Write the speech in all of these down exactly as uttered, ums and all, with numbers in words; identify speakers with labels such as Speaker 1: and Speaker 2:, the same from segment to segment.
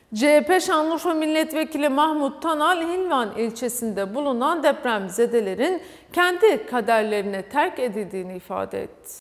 Speaker 1: C H P Şanlıurfa Milletvekili Mahmut Tanal, Hilvan ilçesinde bulunan depremzedelerin kendi kaderlerine terk edildiğini ifade etti.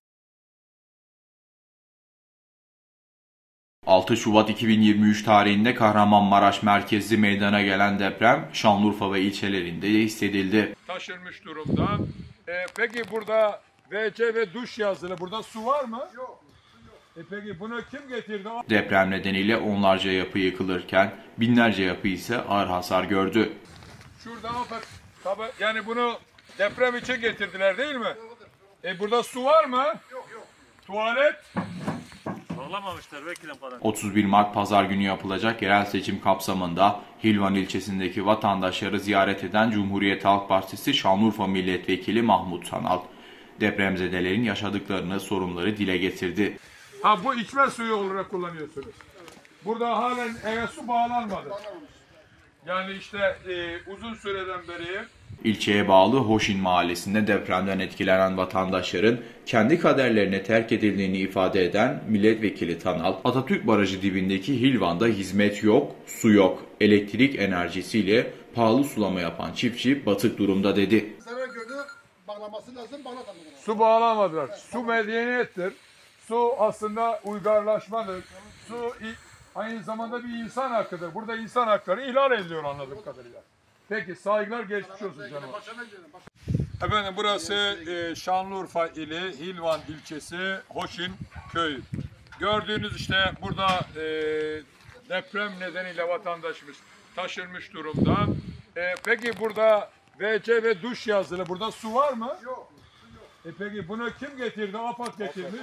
Speaker 2: altı Şubat iki bin yirmi üç tarihinde Kahramanmaraş merkezli meydana gelen deprem Şanlıurfa ve ilçelerinde hissedildi.
Speaker 3: Taşırmış durumda. Ee, peki burada V C ve duş yazılı. Burada su var mı? Yok. E peki bunu kim getirdi?
Speaker 2: Deprem nedeniyle onlarca yapı yıkılırken binlerce yapı ise ağır hasar gördü.
Speaker 3: Şurada tabii yani bunu deprem için getirdiler değil mi? E burada su var mı? Yok yok. Tuvalet?
Speaker 4: Sağlamamışlar vekilim falan.
Speaker 2: otuz bir Mart Pazar günü yapılacak yerel seçim kapsamında Hilvan ilçesindeki vatandaşları ziyaret eden Cumhuriyet Halk Partisi Şanlıurfa Milletvekili Mahmut Tanal, depremzedelerin yaşadıklarını, sorunları dile getirdi.
Speaker 3: Ha bu içme suyu olarak kullanıyorsunuz. Burada halen eve su bağlanmadı. Yani işte e, uzun süreden beri
Speaker 2: İlçeye bağlı Hoşin mahallesinde depremden etkilenen vatandaşların kendi kaderlerine terk edildiğini ifade eden milletvekili Tanal, Atatürk Barajı dibindeki Hilvan'da hizmet yok, su yok, elektrik enerjisiyle pahalı sulama yapan çiftçi batık durumda dedi.
Speaker 5: Zarar gördü, bağlaması lazım, bağlamadılar.
Speaker 3: Su bağlamadılar. Su medeniyettir. Su aslında uygarlaşmadır. Su aynı zamanda bir insan hakkıdır. Burada insan hakları ihlal ediliyor anladığım kadarıyla. Peki saygılar, geçmiş olsun canım. Efendim burası e, Şanlıurfa ili Hilvan ilçesi Hoşin köyü. Gördüğünüz işte burada e, deprem nedeniyle vatandaşımız taşırmış durumda. E, peki burada V C ve duş yazılı. Burada su var mı? Yok. E peki bunu kim getirdi? AFAD getirmiş.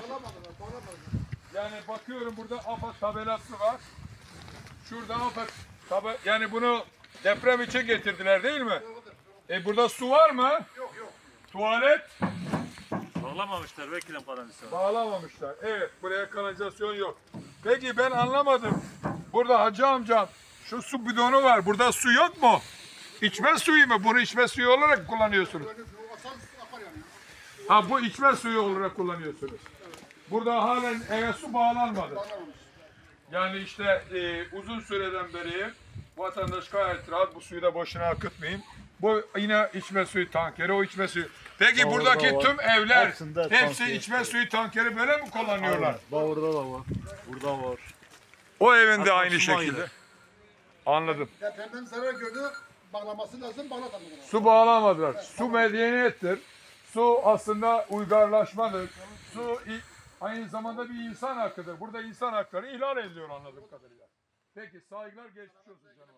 Speaker 3: Yani bakıyorum burada AFAD tabelası var. Şurada AFAD tabelası. Yani bunu deprem için getirdiler değil mi? E burada su var mı? Yok yok. Tuvalet?
Speaker 4: Sağlamamışlar vekilim falan.
Speaker 3: Bağlamamışlar. Evet, buraya kanalizasyon yok. Peki ben anlamadım. Burada hacı amcam şu su bidonu var. Burada su yok mu? İçme suyu mu? Bunu içme suyu olarak kullanıyorsunuz. Ha bu içme suyu olarak kullanıyorsunuz. Burada halen eve su bağlanmadı. Yani işte e, uzun süreden beri vatandaş gayet rahat, bu suyu da boşuna akıtmayın. Bu yine içme suyu tankeri, o içme suyu. Peki
Speaker 4: Bağırda
Speaker 3: buradaki
Speaker 4: var.
Speaker 3: tüm evler
Speaker 4: Hepsinde
Speaker 3: hepsi
Speaker 4: tanker.
Speaker 3: içme suyu tankeri böyle mi kullanıyorlar?
Speaker 4: Bağırda da var. Burada var.
Speaker 3: O evinde
Speaker 4: Hatta
Speaker 3: aynı
Speaker 4: su
Speaker 3: şekilde.
Speaker 4: aynı.
Speaker 3: Anladım.
Speaker 5: Depremden zarar gördü, bağlaması lazım, bağlamadılar.
Speaker 3: Su bağlamadılar. Su medeniyettir. Su aslında uygarlaşmadır. Su aynı zamanda bir insan hakkıdır. Burada insan hakları ihlal ediliyor anladığım kadarıyla. Peki saygılar, geçmiş olsun canım.